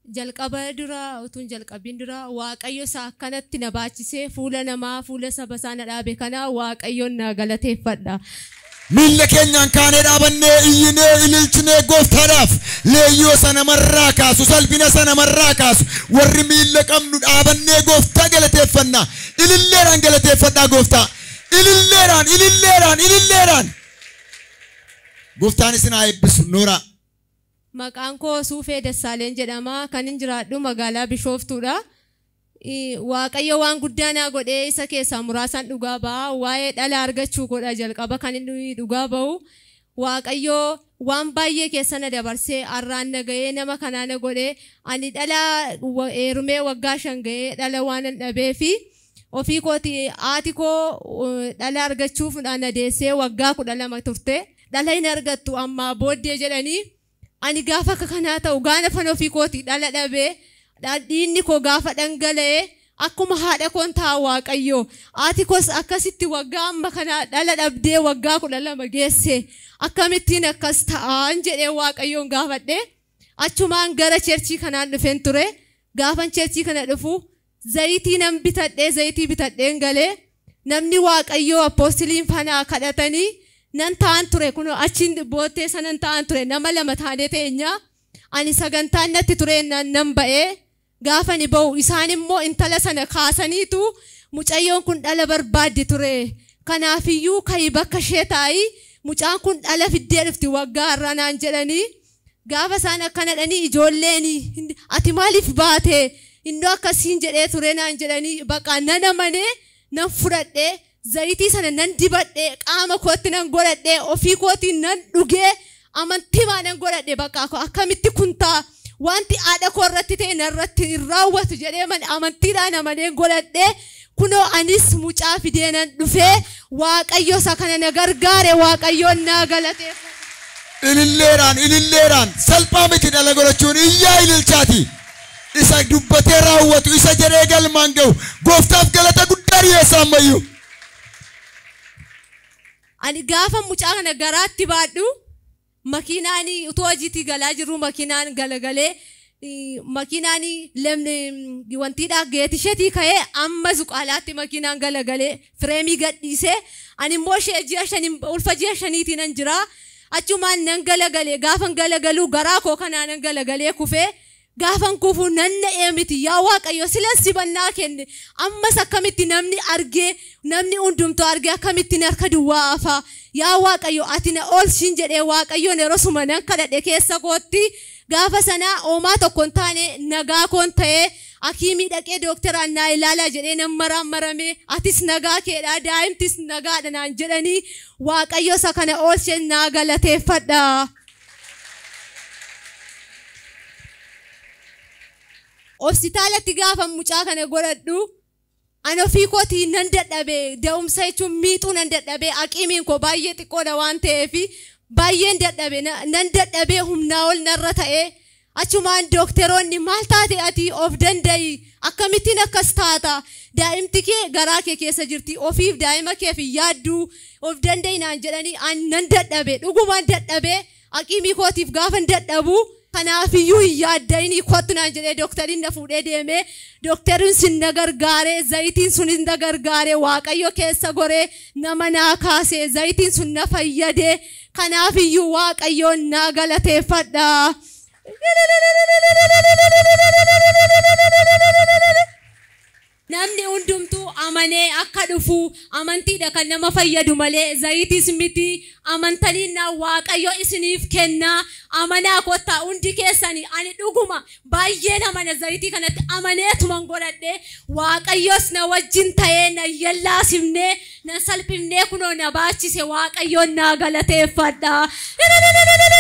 jalqaba dura utun jalqabin dura Waaqayyo isaa akkanatti na baachisee fuula namaa fuula saba isaa na dhaabe kana Waaqayyoon na galateeffadha. Miilla keenyaan kaanee dhaabannee iyyinee ililchinee gooftaadhaaf leeyyoo sana marraa kaasu salphina sana marraa kaasu warri miilla qabnu dhaabannee gooftaa galateeffannaa ililleedhaan galateeffadhaa gooftaa ililleedhaan gooftaan isin haa eebbisu Noora. Maqaan koo Suufee Dassaaleen jedhama kan hin jiraadhu magaalaa Bishooftuudha. Waaqayyo waan guddaa naa godhee isa keessaa muraasaan dhugaa ba'a waa'ee dhala argachuu godha jalqaba kan inni dhugaa ba'u Waaqayyo waan baay'ee keessa na dabarsee arraan na ga'ee nama kanaa na godhee ani dhala heerumee waggaa 5 ga'ee dhala waan hin dhabee fi ofii kooti haati koo dhala argachuuf na deessee waggaa 12 turte dhala hin argattu amma booddee jedhanii ani gaafa kanaa ta'u gaana fan ofii kooti dhala dhabee dhiinni koo gaafa dhangala'ee akkuma haadha koon ta'a Waaqayyo haati koos akkasitti waggaa amma kana dhala dhabdee waggaa 12 geesse akkamittiin akkas ta'an jedhee Waaqayyoon gaafadhe achumaan gara cherchii kanaan dhufeen ture gaafan cherchii kana dhufu zayitii nan bitadhee zayitii bitadheen galee namni Waaqayyoo apostoliin fanaa kadhatanii nan ta'an ture kun achiin boottee sanan ta'an ture nama 2 taanee teenya ani sagantaan natti ture nan ba'ee gaafa ni ba'u isaan immoo intala sana kaasaniitu mucayyoon kun dhala barbaadde ture kanaafiyyuu kayi bakka ishee taa'i mucaan kun dhala fiddee dhufti waggaa irraa naan jedhanii gaafa isaan akkana dhanii ijoolleen ati maaliif baate indoo akkasiin jedhee ture naan jedhanii baqa nan amanee nan fudhadhee zayitii sana nan dibadhee qaama kootti nan godhadhee ofii kootiin nan dhugee amantiimaa nan godhadhee baqa akkamitti kun ta'a wanti haadha koo irratti ta'e narratti raawwatu jedhee amantiidhaan amanee godhadhee kunoo anis mucaa fidee nan dhufee Waaqayyo isa kana na gargaare Waaqayyoon na galateeffadha. Ililleedhaan salphaa miti dhala godhachuun iyyaa ililchaati. Isa dubbatee raawwatu isa jedhee galmaan ga'u gooftaaf galata guddaa dhiyeessa ammayyuu. Ani gaafa mucaa kana garaatti baadhu makiinaani utuu hojiitti galaa jiru makiinaan galagalee makiinaani lemne wantiidhaa Geet-Sheetii ka'ee amma Zuqaalaatti makiinaan galagalee fireemii gadhiisee ani immoo ulfa ji'a 5 nan jira achumaan nan galagalee gaafan galagalu garaa koo kanaa nan galagalee kufee gaafan kufu nan na'ee miti yaa Waaqayyo silan sibannaa kenne ammas akkamitti namni argee namni hundumtuu argee akkamitti harka duwwaa afa yaa Waaqayyo ati na oolshin jedhee Waaqayyoon yeroo suma nan kadhadhe keessa kootti gaafa sana oomaa tokkoon taane nagaa koon ta'ee akiimii dhaqee dooktaraan naa ilaalaa jedhee nan marame atis nagaa keedha daa'imtis nagaadha naan jedhanii Waaqayyo isa kana oolshin naa galateeffadha. Hospitaalatti gaafa mucaa kana godhadhu ani ofii kootii nan dadhabee da'umsa jechuun miixuu nan dadhabee aqiimiin koo baay'ee xiqqoodha waan ta'eef baay'een dadhabee nan dadhabee humnaa ol narra ta'ee achumaan dookteroonni maal taate ati of danda'i akkamittiin akkas taata daa'imti kee garaa kee keessa jirti ofiif daa'ima keef yaaddu of danda'i naan jedhanii nan dadhabee dhugumaan dadhabee aqiimii kootiif gaafan dadhabu. Kanaafiyyuu yaaddayni kottu naan jedhee doktariin na fuudhee deemee doktariin sin na gargaaree zayitiin sunis na gargaaree Waaqayyo keessa goree nama naa kaasee zayitiin sun na fayyadee kanaafiyyuu Waaqayyoon na galateeffadha. Namni hundumtuu amanee akka dhufu amantiidha kan nama fayyadu malee zayitis miti amantanii na Waaqayyo isiniif kenna amanaa kottaa hundi keessanii ani dhuguma baay'ee namana zayitii kanatti amaneetuman godhadhe Waaqayyos na wajjin ta'ee na yallaasifnee na salphifnee kunoo na baachise Waaqayyoon na galateeffadha.